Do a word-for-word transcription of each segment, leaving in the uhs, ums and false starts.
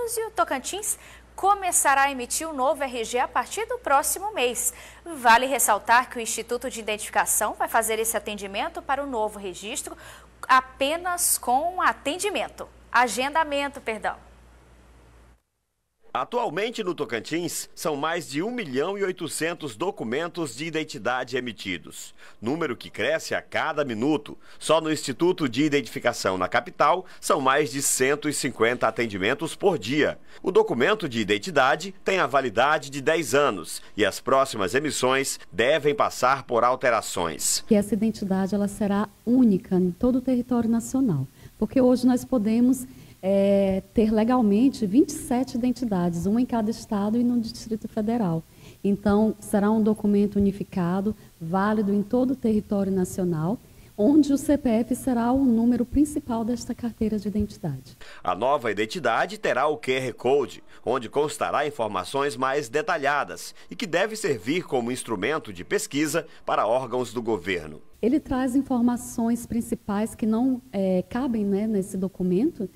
estados e o Tocantins começará a emitir o novo R G a partir do próximo mês. Vale ressaltar que o Instituto de Identificação vai fazer esse atendimento para o novo registro apenas com atendimento, agendamento, perdão. Atualmente no Tocantins, são mais de um milhão e oitocentos documentos de identidade emitidos, número que cresce a cada minuto. Só no Instituto de Identificação na capital, são mais de cento e cinquenta atendimentos por dia. O documento de identidade tem a validade de dez anos e as próximas emissões devem passar por alterações. Que essa identidade ela será única em todo o território nacional, porque hoje nós podemos É, ter legalmente vinte e sete identidades, uma em cada estado e no Distrito Federal. Então, será um documento unificado, válido em todo o território nacional, onde o C P F será o número principal desta carteira de identidade. A nova identidade terá o Q R Code, onde constará informações mais detalhadas e que deve servir como instrumento de pesquisa para órgãos do governo. Ele traz informações principais que não é, cabem, né, nesse documento,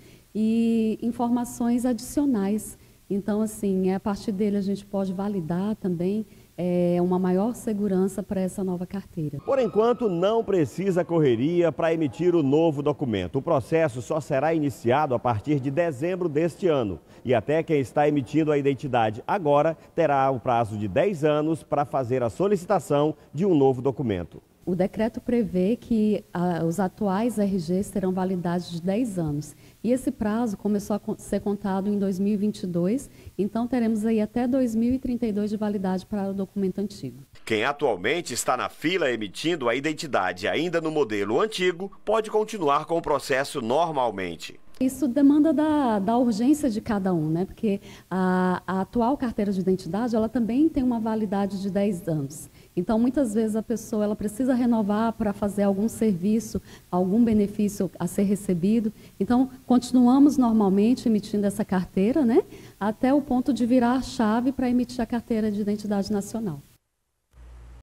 e informações adicionais. Então, assim, a partir dele a gente pode validar também é, uma maior segurança para essa nova carteira. Por enquanto, não precisa correria para emitir o novo documento. O processo só será iniciado a partir de dezembro deste ano. E até quem está emitindo a identidade agora terá um prazo de dez anos para fazer a solicitação de um novo documento. O decreto prevê que ah, os atuais R Gs terão validade de dez anos. E esse prazo começou a ser contado em dois mil e vinte e dois, então teremos aí até dois mil e trinta e dois de validade para o documento antigo. Quem atualmente está na fila emitindo a identidade ainda no modelo antigo, pode continuar com o processo normalmente. Isso demanda da, da urgência de cada um, né? Porque a, a atual carteira de identidade, ela também tem uma validade de dez anos. Então, muitas vezes a pessoa ela precisa renovar para fazer algum serviço, algum benefício a ser recebido. Então, continuamos normalmente emitindo essa carteira, né? Até o ponto de virar a chave para emitir a carteira de identidade nacional.